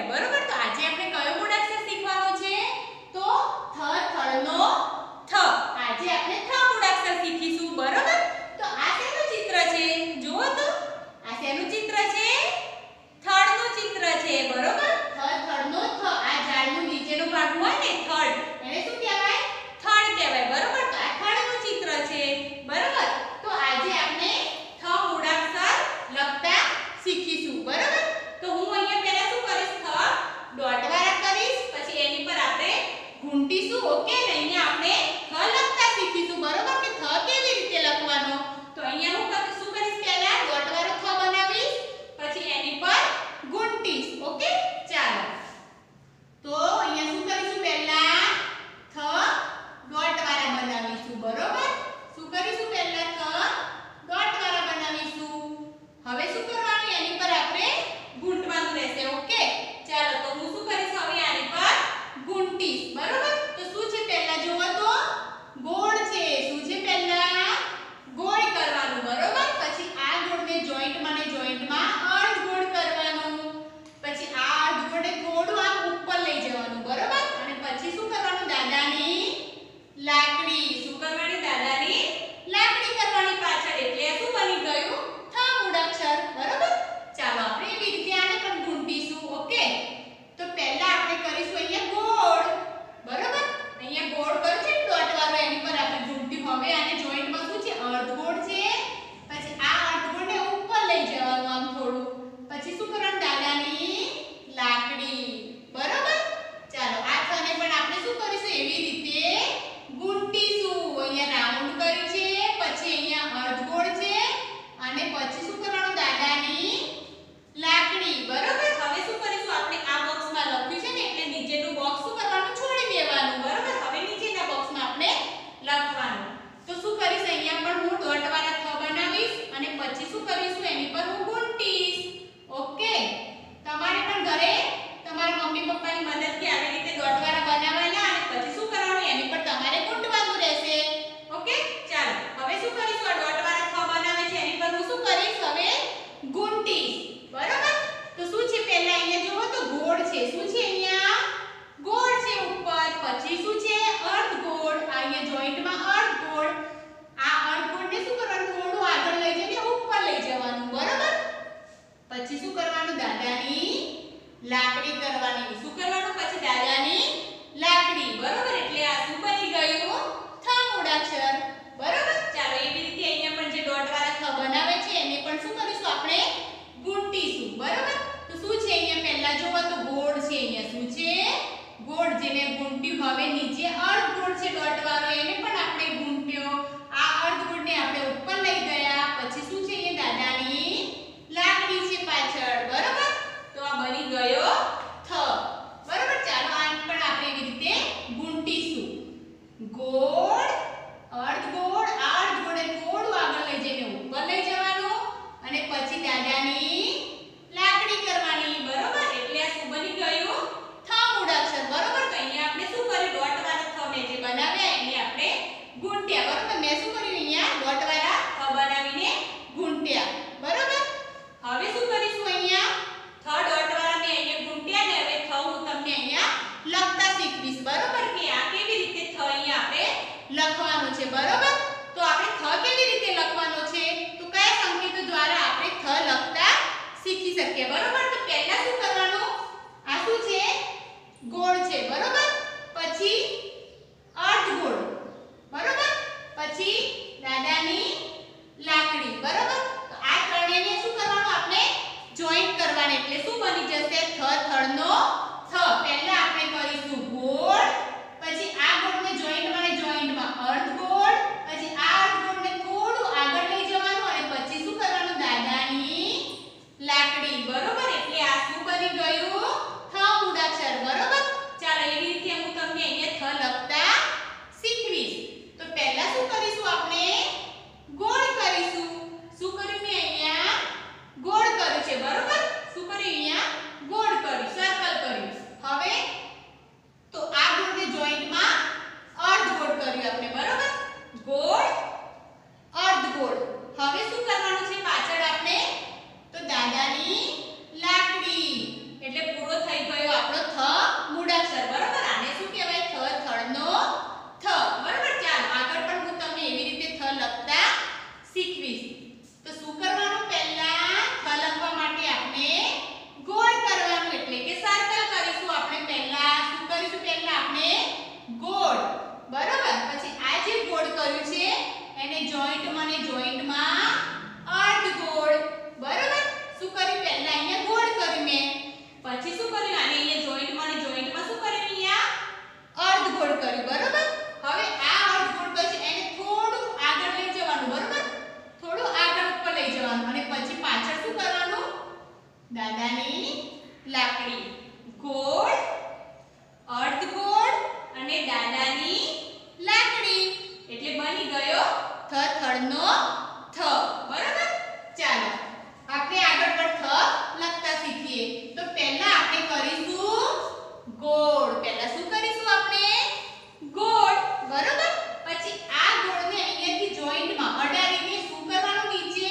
કહેવાય બરોબર। તો આજે આપણે કયો મૂળાક્ષર શીખવાનો છે તો થ થળનો થ। આજે આપણે થ મૂળાક્ષર શીખીશું બરોબર। તો આ શેનું ચિત્ર છે જુઓ તો આ શેનું ચિત્ર છે થળનું ચિત્ર છે બરોબર। થ થળનો થ આ ઝાડનું નીચેનો ભાગ હોય ને થળ એને શું કહેવાય થળ કહેવાય બરોબર। તો આ થળનું ચિત્ર છે બરોબર। તો આજે આપણે થ મૂળાક્ષર લખતા શીખીશું બરોબર। તો હું અહીંયા પહેલા શું કરીશ થ ડોટ વાળા કરીશ પછી એની પર આપણે ઘૂંટીશું ઓકે ને અહીંયા આપણે થ લખતા શીખીશું બરોબર કે થ કેવી રીતે લખવાનો। તો અહીંયા હું શું કરીશ પહેલા ડોટ વાળો થ બનાવીશ પછી એની પર ઘૂંટીશ ઓકે ચાલો। તો અહીંયા શું કરીશું પહેલા થ ડોટ વાળા બનાવીશું બરોબર। શું કરીશું પહેલા થ ડોટ વાળા બનાવીશું। હવે શું કરવાનું એની પર આપણે ઘૂંટવાનું રહેશે ઓકે ચાલો। તો હું શું કરીશ હવે આની પર ઘૂંટીશ બરોબર। તો શું છે પહેલા જુઓ તો ગોળ છે શું છે પહેલા ગોળ કરવાનું બરોબર। પછી આ ગોળને જોઈન્ટમાં ને જોઈન્ટમાં અર્ધ ગોળ કરવાનું પછી આ અર્ધ ગોળને થોડું આમ ઉપર લઈ જવાનું બરોબર। અને પછી શું કરવાનું દાદાની લાકડી શું કરવાની દાદાની લાકડી કરવાની પાછળ એટલે શું બની ગયું થ મૂળાક્ષર બરોબર। ચાલો આપણે એવી રીતે આને પણ ઘૂંટીશું ઓકે। તો પહેલા આપણે કરીશું અહીંયા ગોળ બરોબર। અહીંયા ગોળ કર્યું છે ડોટ વાળો એની પર આપણે ઘૂંટ્યું। હવે આને જોઈન્ટમાં શું છે અર્ધ ગોળ છે પછી આ અર્ધ ગોળને ઉપર લઈ જવાનું આમ થોડું પછી શું કરવાનું દાદાની લાકડી બરોબર। ચાલો આ થને પણ આપણે શું કરીશું એવી રીતે ઘૂંટીશું। અહીંયા રાઉન્ડ કર્યું છે પછી અહીંયા અર્ધ ગોળ છે અને પછી શું કરવાનું દાદાની લાકડી બરોબર। હવે શું કરીશું આપણે આ બોક્સમાં લખ્યું છે ને એટલે નીચેનું બોક્સ શું કરવાનું છોડી દેવાનું બરોબર। હવે નીચેના બોક્સમાં આપણે લખવાનું। તો શું કરીશ અહીંયા પણ હું ડોટ વાળા થ બનાવીશ અને પછી શું કરીશું એની પર હું ઘૂંટીશ ઓકે। તમારે પણ ઘરે તમારા મમ્મી પપ્પાની મદદથી આવી રીતે ડોટ વાળા બનાવવાના અને પછી શું કરવાનું એની પર તમારે ઘૂંટવાનું રહેશે ઓકે ચાલો। હવે શું કરીશું આ ડોટ વાળા થ બનાવે છે એની પર હું શું કરીશ હવે ઘૂંટીશ બરોબર। તો શું છે પહેલા અહીંયા જુઓ તો ગોળ છે શું છે અહીંયા ગોળ છે ઉપર પછી શું છે અર્ધ ગોળ અહીંયા જોઈન્ટમાં અર્ધ ગોળ આ અર્ધ ગોળને શું કરવાનું થોડું આગળ લઈ જઈને ઉપર લઈ જવાનું બરોબર। પછી શું કરવાનું દાદાની લાકડી કરવાની શું કરવાનું પછી દાદાની લાકડી બરોબર। એટલે આ શું બની ગયું થ મૂળાક્ષર બરોબર। ચાલો એવી રીતે અહીંયા પણ જે ડોટ વાળા થ બનાવે છે એને પણ શું કરીશું આપણે ઘૂંટીશું બરોબર। તો શું છે અહીંયા પહેલા જોવો તો ગોળ છે અહીંયા શું છે ગોળ જેને ઘૂંટ્યું। હવે નીચે અર્ધ ગોળ છે ડોટ વાળો એને પણ આપણે ઘૂંટ્યો આ અર્ધ ગોળને આપણે ઉપર લઈ ગયા પછી શું છે અહીંયા દાદાની લાકડી છે પાછળ બરોબર। તો આ બની ગયો થ બરોબર। ચાલો આને પણ આપણે એવી રીતે ઘૂંટીશું ગોળ અર્ધ ગોળ આ અર્ધ ગોળને થોડું આગળ લઈ જઈને ઉપર લઈ જવાનું અને પછી દાદાની લાકડી કરવાની બરોબર। એટલે આ શું બની ગયું થ મૂળાક્ષર બરોબર। તો અહીંયા આપણે શું કર્યું ડોટ વાળા થ મેં જે બનાવ્યા એને આપણે ઘૂંટ્યા બરોબર। મેં શું કર્યું અહીંયા ડોટ વાળા થ બનાવીને ઘૂંટ્યા બરોબર। હવે શું કરીશું અહીંયા થ ડોટ વાળા મેં અહીંયા ઘૂંટ્યા ને હવે થ હું તમને અહીંયા લખતા શીખવીશ બરોબર કે આ કેવી રીતે થ અહીંયા આપણે લખવાનું છે બરોબર। તો આપણે થ કેવી રીતે લખવાનો છે તો કયા સંકેતો દ્વારા આપણે થ લખતા શીખી શકીએ બરોબર। તો પહેલા શું કરવાનું આ શું છે ગોળ છે બરોબર પછી અર્ધ ગોળ બરોબર પછી દાદાની લાકડી બરોબર। તો આ ત્રણેયને શું કરવાનું આપણે જોઈન્ટ કરવાના એટલે શું બની જશે થ થળનો થ। પહેલા આપણે કરીશું ગોળ પછી આ ગોળને જોઈન્ટમાં ને જોઈન્ટમાં અર્ધ ગોળ પછી આ અર્ધ ગોળને થોડું આગળ લઈ જવાનું અને પછી શું કરવાનું દાદાની લાકડી બરોબર। એટલે આ શું બની ગયું અર્ધગોળ કર્યું બરોબર. હવે આ અર્ધગોળ પછી એને થોડું આગળ લઈ જવાનું બરોબર, થોડું આગળ ઉપર લઈ જવાનું અને પછી પાછળ શું કરવાનું, દાદાની લાકડી, ગોળ અર્ધગોળ અને દાદાની લાકડી એટલે બની ગયો થ થળનો થ બરોબર. ચાલો આપણે આગળ પણ થ લખતા શીખીએ. તો પહેલા આપણે કરીશું ગોળ. પહેલા શું કરીશું આપણે, ગોળ બરોબર. પછી આ ગોળને અહીંયાથી જોઈન્ટમાં અડાડીને શું કરવાનું, નીચે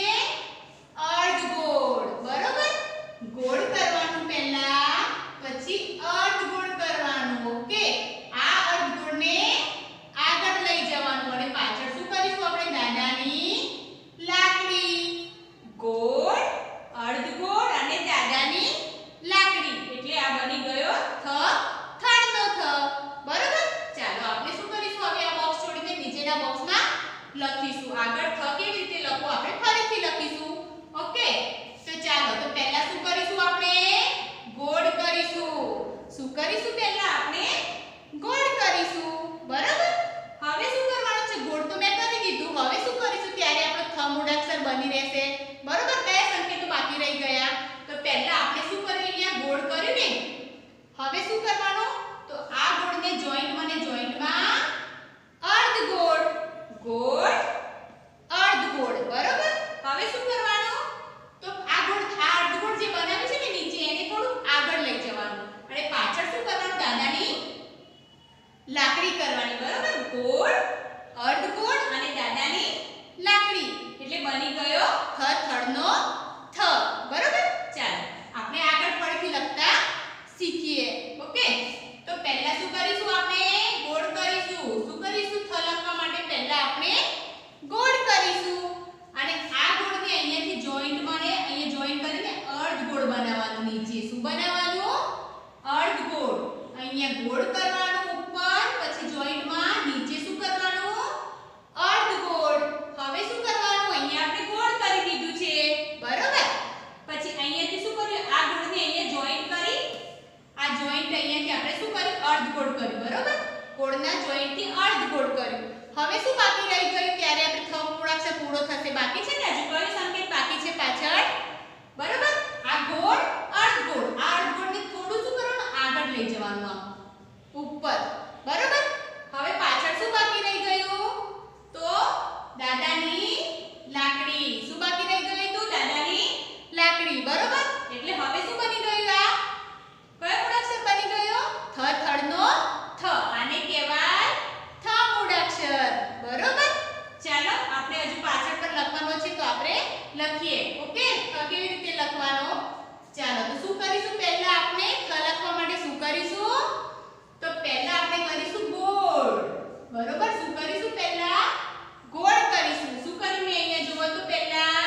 અર્ધગોળ બરોબર. ગોળ કરવાનું પહેલા, પછી અર્ધગોળ કરવાનું. ઓકે, આ અર્ધગોળને આગળ લઈ જવાનું અને પાછળ શું કરીશું આપણે, દાદાની લાકડી, ગોળ અર્ધગોળ અને દાદાની લાકડી એટલે આ બની ગયો થ થળનો થ બરોબર. ચાલો આપણે શું કરીશું, હવે આ બોક્સ છોડીને નીચેના બોક્સમાં લખીશું. આગળ થ કેવી રીતે લખવું આપણે ફરીથી લખીશું. ઓકે, તો ચાલો તો પહેલા શું કરીશું, આપણે ગોળ કરીશું. શું કરીશું, પહેલા આપણે ગોળ કરીશું બરોબર. હવે શું કરવાનું છે, ગોળ તો મેં કરી દીધું. હવે શું કરીશું, ત્યારે આપણો થ મૂળાક્ષર બની રહેશે બરોબર. કયા સંકેતો બાકી રહી ગયા, તો પહેલા આપણે શું કર્યું, અહીંયા ગોળ કર્યું ને. હવે શું કરવાનું, તો આ ગોળને જોઈન્ટમાં ને જોઈન્ટમાં અર્ધગોળ, ગોળ અર્ધગોળ બરોબર. હવે શું કરવાનું, તો આ ગોળ, આ અર્ધગોળ જે બનાવ્યું છે ને નીચે, એને થોડું આગળ લઈ જવાનું અને પાછળ શું કરવાનું, દાદાની લાકડી કરવાની બરોબર. ગોળ અર્ધગોળ અને દાદાની લાકડી એટલે બની ગયો થ થળનો થ બરોબર. ચાલો આપણે આગળ ફરીથી લખતા શીખીએ. ઓકે, તો પહેલા શું કરીશું, આપણે ગોળ કરીશું. શું કરીશું, થ લખવા માટે પહેલા આપણે ગોળ કરીશું અને આ ગોળને અહીંયાથી જોઈન્ટમાં ને અહીંયા જોઈન્ટ કરીને અર્ધગોળ બનાવવાનું. નીચે શું બનાવવાનું, અર્ધગોળ. અહીંયા ગોળ કરવાનું ઉપર, પછી જોઈન્ટમાં નીચે શું કરવાનું, અર્ધગોળ. હવે શું કરવાનું, અહીંયા આપણે ગોળ કરી દીધું છે બરોબર. પછી અહીંયાથી શું કર્યું, આ ગોળને અહીંયા જોઈન્ટ કરી, આ જોઈન્ટ અહીંયાથી આપણે શું કર્યું, અર્ધગોળ કર્યું બરોબર. ગોળના જોઈન્ટથી અર્ધગોળ કર્યું. હવે શું બાકી રહી ગયું, ત્યારે આપણે થ મૂળાક્ષર પૂરો થશે. બાકી છે ને હજુ કયો સંકેત બાકી છે પાછળ બરોબર. આ ગોળ અર્ધગોળ, આ અર્ધગોળને થોડું શું કરવાનું, આગળ લઈ જવાનું આમ ઉપર બરોબર. હવે પાછળ શું બાકી રહી ગયું, તો દાદાની લાકડી. શું બાકી રહી ગયું, તો દાદાની લાકડી બરોબર. એટલે હવે શું બની ગયું, આ કયો મૂળાક્ષર બની ગયો, થ થળનો થ. આને કહેવાય થ મૂળાક્ષર બરોબર. ચાલો આપણે હજુ પાછળ પર લખવાનો છે તો આપણે લખીએ. ઓકે, તો કેવી રીતે લખવાનો, ચાલો તો શું કરીશું, પહેલા આપણે થ લખવા માટે શું કરીશું, તો પહેલા આપણે કરીશું ગોળ બરોબર. શું કરીશું, પહેલા ગોળ કરીશું. શું કર્યું મેં અહીંયા જુઓ તો, પહેલા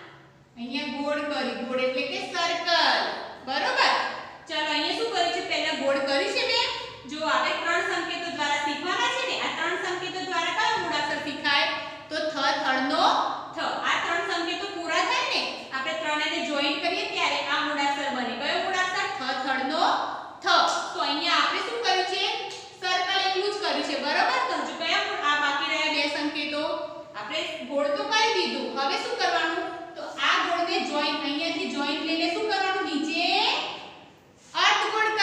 અહીંયા ગોળ કરી, ગોળ એટલે કે સર્કલ બરોબર. ચાલો અહીંયા શું કર્યું છે, પહેલા ગોળ કરી છે મેં. જો આપણે ત્રણ સંકેતો દ્વારા શીખવાના છે ને, આ ત્રણ સંકેતો દ્વારા કયો મૂળાક્ષર શીખાય, તો થ થળનો થ. આ ત્રણ સંકેતો પૂરા થાય ને, આપણે ત્રણેયને જોઈન્ટ કરીએ ત્યારે આ મૂળાક્ષર બને. કયો મૂળાક્ષર, થ થળનો થ. તો અહીંયા આપણે શું કર્યું છે, સર્કલ એટલું જ કર્યું છે બરોબર. તો હજુ કયા આ બાકી રહ્યા બે સંકેતો, આપણે ગોળ તો કરી દીધું. હવે શું કરવાનું, તો આ ગોળને જોઈન્ટ, અહીંયાથી જોઈન્ટ લઈને શું કરવાનું, નીચે અર્ધગોળ